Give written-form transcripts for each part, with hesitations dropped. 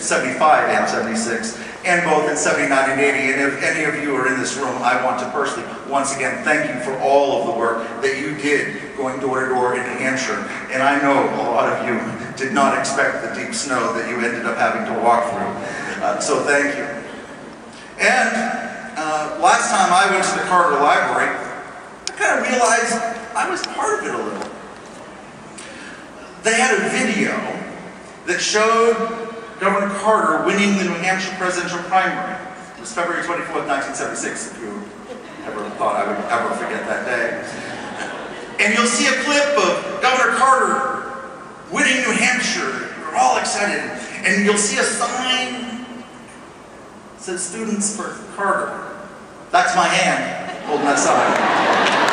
75 and 76, and both in 79 and 80. And if any of you are in this room, I want to personally, once again, thank you for all of the work that you did going door to door in New Hampshire. And I know a lot of you did not expect the deep snow that you ended up having to walk through. So thank you. And last time I went to the Carter Library, I kind of realized I was part of it a little. They had a video that showed Governor Carter winning the New Hampshire presidential primary. It was February 24th, 1976, if you ever thought I would ever forget that day. And you'll see a clip of Governor Carter winning New Hampshire. We're all excited. And you'll see a sign that says Students for Carter. That's my hand holding that sign.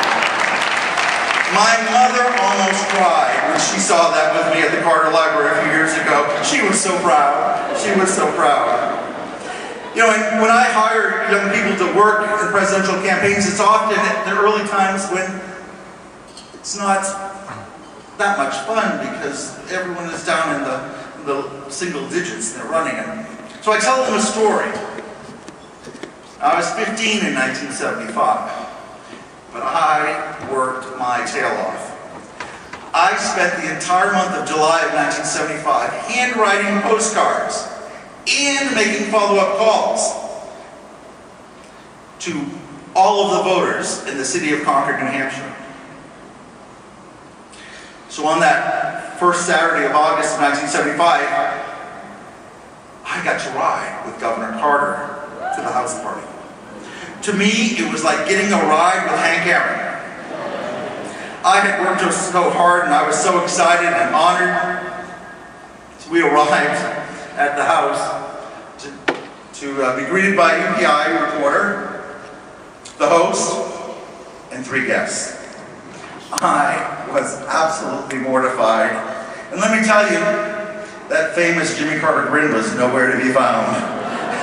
My mother almost cried when she saw that with me at the Carter Library a few years ago. She was so proud. She was so proud. You know, and when I hire young people to work in presidential campaigns, it's often at the early times when it's not that much fun because everyone is down in the single digits they're running in. So I tell them a story. I was 15 in 1975. But I worked my tail off. I spent the entire month of July of 1975 handwriting postcards and making follow-up calls to all of the voters in the city of Concord, New Hampshire. So on that first Saturday of August of 1975, I got to ride with Governor Carter to the House party. To me, it was like getting a ride with Hank Aaron. I had worked so hard and I was so excited and honored. So we arrived at the house to be greeted by a UPI reporter, the host, and 3 guests. I was absolutely mortified. And let me tell you, that famous Jimmy Carter grin was nowhere to be found.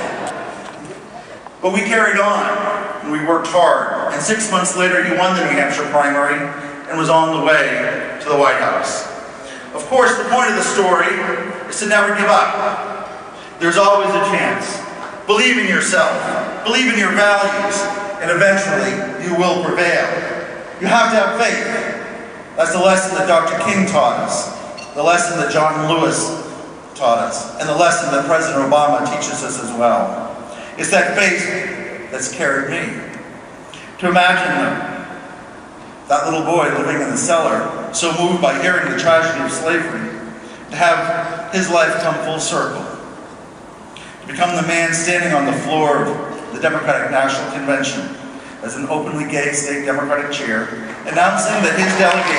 But we carried on, and we worked hard, and 6 months later he won the New Hampshire primary and was on the way to the White House. Of course, the point of the story is to never give up. There's always a chance. Believe in yourself, believe in your values, and eventually you will prevail. You have to have faith. That's the lesson that Dr. King taught us, the lesson that John Lewis taught us, and the lesson that President Obama teaches us as well. It's that faith that's carried me. To imagine that little boy living in the cellar, so moved by hearing the tragedy of slavery, to have his life come full circle. To become the man standing on the floor of the Democratic National Convention as an openly gay state Democratic chair, announcing that his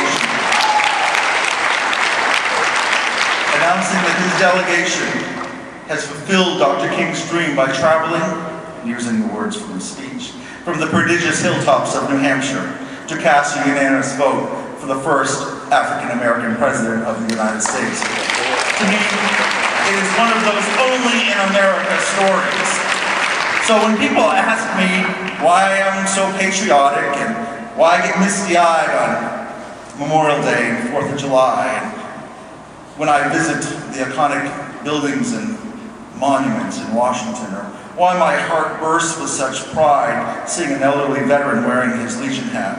delegation has fulfilled Dr. King's dream by traveling, using the words from his speech, from the prodigious hilltops of New Hampshire to cast a unanimous vote for the first African-American president of the United States. To me, it is one of those only in America stories. So when people ask me why I'm so patriotic and why I get misty-eyed on Memorial Day and 4th of July, and when I visit the iconic buildings and monuments in Washington, or why my heart bursts with such pride seeing an elderly veteran wearing his Legion hat.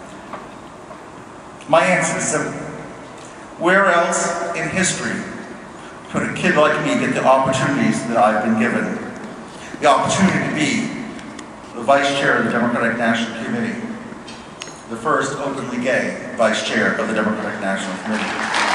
My answer is simple. Where else in history could a kid like me get the opportunities that I've been given? The opportunity to be the Vice Chair of the Democratic National Committee, the first openly gay Vice Chair of the Democratic National Committee.